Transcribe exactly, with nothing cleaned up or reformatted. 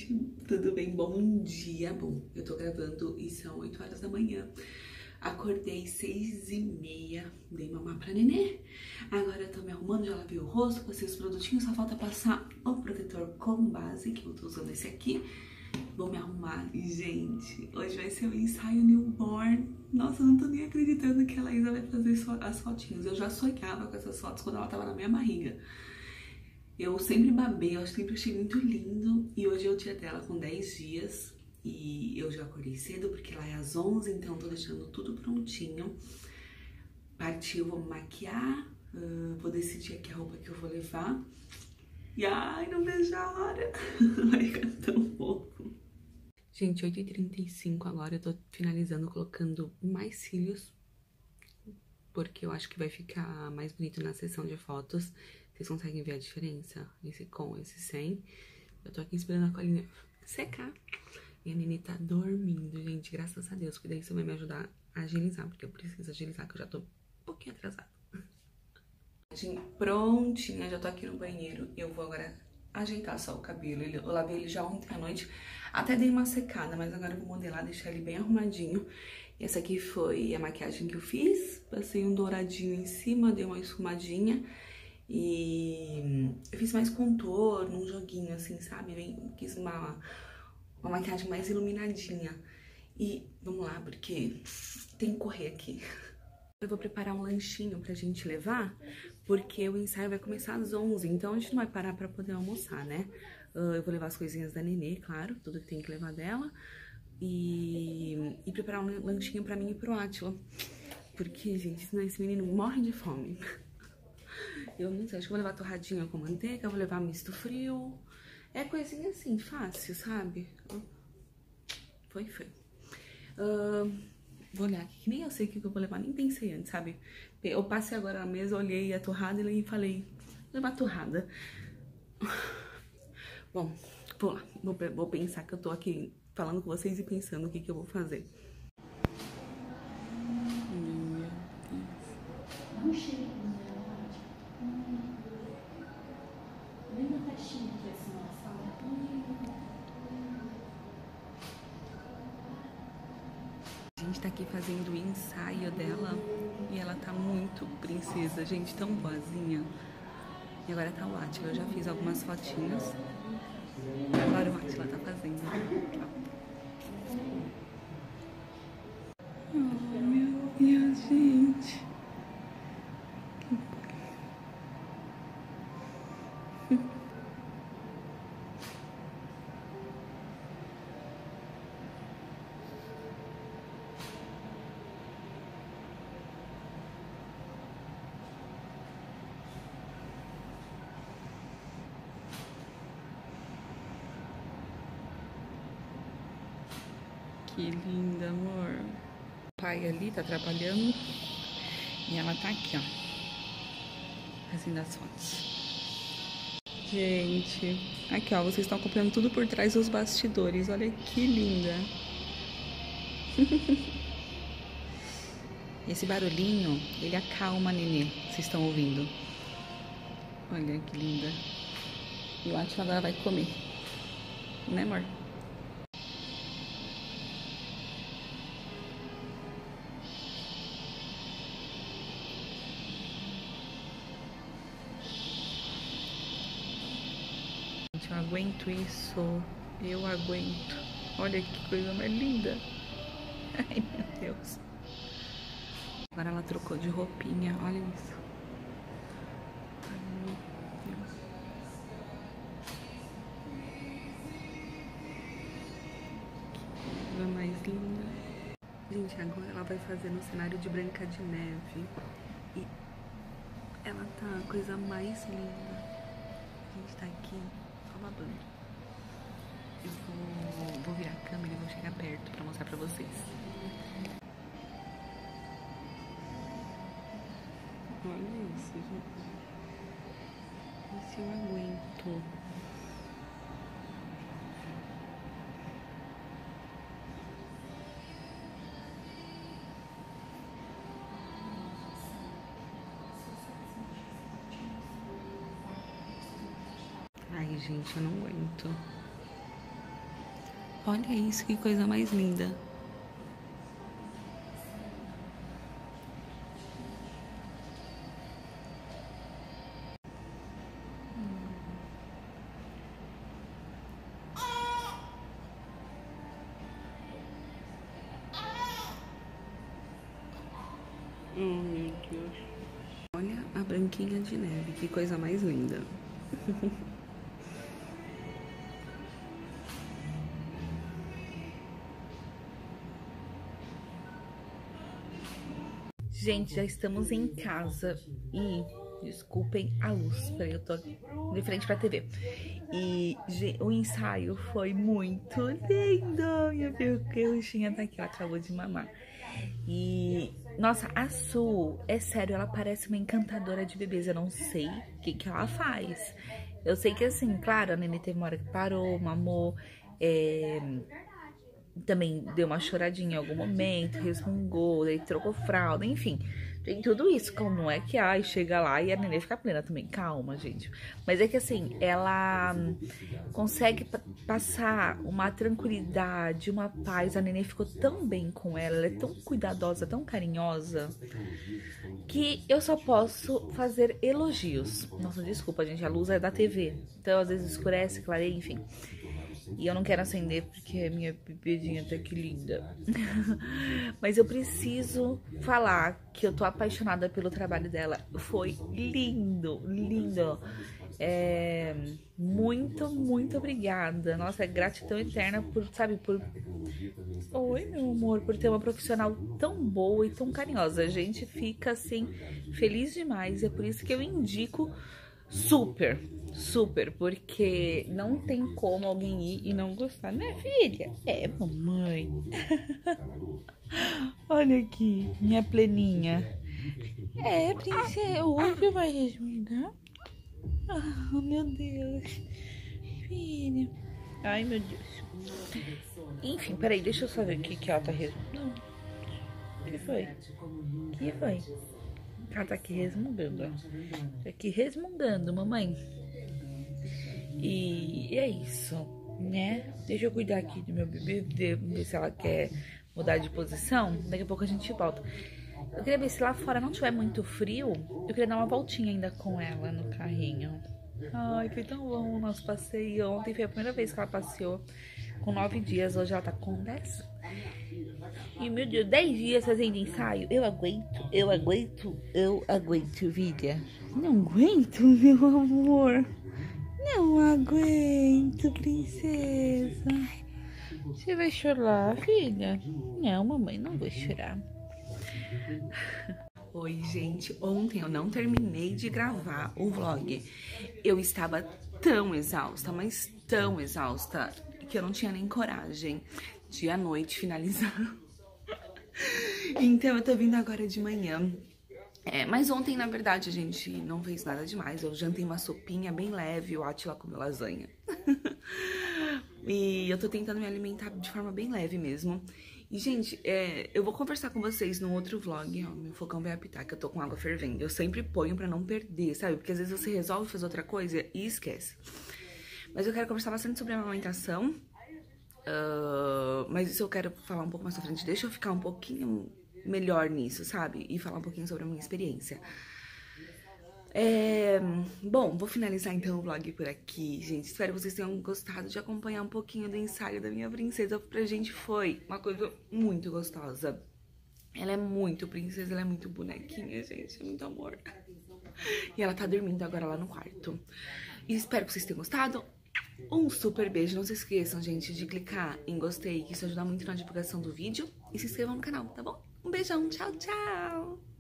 gente, tudo bem? Bom dia, bom, eu tô gravando e são oito horas da manhã. Acordei seis e meia, dei mamar pra nenê. Agora eu tô me arrumando, já lavei o rosto, passei os produtinhos, só falta passar o protetor com base, que eu tô usando esse aqui. Vou me arrumar e, gente, hoje vai ser o ensaio newborn. Nossa, eu não tô nem acreditando que a Laísa vai fazer as fotinhas. Eu já sonhava com essas fotos quando ela tava na minha barriga. Eu sempre babei, eu sempre achei muito lindo. E hoje é o dia dela com dez dias. E eu já acordei cedo, porque lá é às onze, então tô deixando tudo prontinho. Partiu, vou me maquiar, uh, vou decidir aqui a roupa que eu vou levar. E ai, não vejo a hora. Vai ficar tão fofo. Gente, oito e trinta e cinco agora, eu tô finalizando colocando mais cílios, porque eu acho que vai ficar mais bonito na sessão de fotos. Vocês conseguem ver a diferença? Esse com, esse sem. Eu tô aqui esperando a colinha secar. E a Nenê tá dormindo, gente, graças a Deus. Porque daí isso vai me ajudar a agilizar, porque eu preciso agilizar, que eu já tô um pouquinho atrasada. Prontinha, já tô aqui no banheiro. Eu vou agora ajeitar só o cabelo. Eu lavei ele já ontem à noite. Até dei uma secada, mas agora eu vou modelar, deixar ele bem arrumadinho. E essa aqui foi a maquiagem que eu fiz. Passei um douradinho em cima, dei uma esfumadinha. E eu fiz mais contorno, um joguinho assim, sabe? Bem, quis uma, uma maquiagem mais iluminadinha. E vamos lá, porque tem que correr aqui. Eu vou preparar um lanchinho pra gente levar, porque o ensaio vai começar às onze, então a gente não vai parar pra poder almoçar, né? Uh, eu vou levar as coisinhas da Nenê, claro, tudo que tem que levar dela. E, e preparar um lanchinho pra mim e pro Átila. Porque, gente, senão esse menino morre de fome. Eu não sei, acho que vou levar torradinha com manteiga, vou levar misto frio. É coisinha assim, fácil, sabe? Foi, foi. Uh, vou olhar aqui, que nem eu sei o que eu vou levar, nem pensei antes, sabe? Eu passei agora na mesa, olhei a torrada e falei, vou levar torrada. Bom, vou lá, vou, vou pensar que eu tô aqui falando com vocês e pensando o que que eu vou fazer. Meu Deus. A gente tá aqui fazendo o ensaio dela e ela tá muito princesa, gente, tão boazinha. E agora tá o Átila, eu já fiz algumas fotinhas. Agora o Átila tá fazendo. Oh, meu Deus, gente. Que linda, amor. O pai ali tá trabalhando e ela tá aqui, ó, fazendo as fotos. Gente, aqui, ó, vocês estão acompanhando tudo por trás dos bastidores. Olha que linda. Esse barulhinho, ele acalma a Nenê, vocês estão ouvindo. Olha que linda. E o Átila agora vai comer. Né, amor? Eu aguento isso, eu aguento. Olha que coisa mais linda. Ai, meu Deus. Agora ela trocou de roupinha, olha isso. Ai, meu Deus. Que coisa mais linda. Gente, agora ela vai fazer no cenário de Branca de Neve. E ela tá a coisa mais linda. A gente tá aqui babando. Eu vou, vou virar a câmera e vou chegar perto pra mostrar pra vocês. Olha isso, gente. Esse eu aguento. Ai, gente, eu não aguento. Olha isso, que coisa mais linda. Oh, meu Deus. Olha a Branquinha de Neve, que coisa mais linda. Gente, já estamos em casa e desculpem a luz, peraí, eu tô de frente pra T V. E o ensaio foi muito lindo. Minha peruchinha tá aqui, ela acabou de mamar. E, nossa, a Su, é sério, ela parece uma encantadora de bebês. Eu não sei o que que ela faz. Eu sei que, assim, claro, a Nenê teve uma hora que parou, mamou, é... também deu uma choradinha em algum momento, resmungou, daí trocou fralda, enfim. Tem tudo isso, como não é que ai, chega lá e a Nenê fica plena também. Calma, gente. Mas é que assim, ela consegue passar uma tranquilidade, uma paz. A Nenê ficou tão bem com ela, ela é tão cuidadosa, tão carinhosa, que eu só posso fazer elogios. Nossa, desculpa, gente, a luz é da T V. Então, às vezes escurece, clareia, enfim. E eu não quero acender porque a minha bebedinha tá que linda. Mas eu preciso falar que eu tô apaixonada pelo trabalho dela. Foi lindo, lindo. É, muito, muito obrigada. Nossa, é gratidão eterna por, sabe, por... Oi, meu amor, por ter uma profissional tão boa e tão carinhosa. A gente fica, assim, feliz demais. É por isso que eu indico super, super, porque não tem como alguém ir e não gostar, né, filha? É, mamãe. Olha aqui, minha pleninha. É, princesa, hoje vai resmungar? Ah, meu Deus. Filha. Ai, meu Deus. Enfim, peraí, deixa eu só ver o que, que ela tá resmungando. O que foi? O que foi? Ela tá aqui resmungando, ó. Tá aqui resmungando, mamãe. E é isso, né? Deixa eu cuidar aqui do meu bebê, ver se ela quer mudar de posição. Daqui a pouco a gente volta. Eu queria ver se lá fora não tiver muito frio. Eu queria dar uma voltinha ainda com ela no carrinho. Ai, foi tão bom o nosso passeio. Ontem foi a primeira vez que ela passeou com nove dias. Hoje ela tá com dez. E, meu Deus, dez dias fazendo ensaio. Eu aguento, eu aguento, eu aguento, filha. Não aguento, meu amor. Não aguento, princesa. Você vai chorar, filha? Não, mamãe, não vou chorar. Oi, gente. Ontem eu não terminei de gravar o vlog. Eu estava tão exausta, mas tão exausta, que eu não tinha nem coragem de à noite finalizar. Então eu tô vindo agora de manhã. É, mas ontem, na verdade, a gente não fez nada demais. Eu jantei uma sopinha bem leve, o Átila comeu lasanha. E eu tô tentando me alimentar de forma bem leve mesmo. E, gente, é, eu vou conversar com vocês num outro vlog, ó, meu fogão vai apitar, que eu tô com água fervendo. Eu sempre ponho pra não perder, sabe? Porque às vezes você resolve fazer outra coisa e esquece. Mas eu quero conversar bastante sobre a amamentação. Uh, mas isso eu quero falar um pouco mais pra frente. Deixa eu ficar um pouquinho melhor nisso, sabe? E falar um pouquinho sobre a minha experiência. É, bom, vou finalizar então o vlog por aqui, gente. Espero que vocês tenham gostado de acompanhar um pouquinho do ensaio da minha princesa. Pra gente foi uma coisa muito gostosa. Ela é muito princesa, ela é muito bonequinha, gente. É muito amor. E ela tá dormindo agora lá no quarto. E espero que vocês tenham gostado. Um super beijo. Não se esqueçam, gente, de clicar em gostei, que isso ajuda muito na divulgação do vídeo. E se inscrevam no canal, tá bom? Um beijão. Tchau, tchau.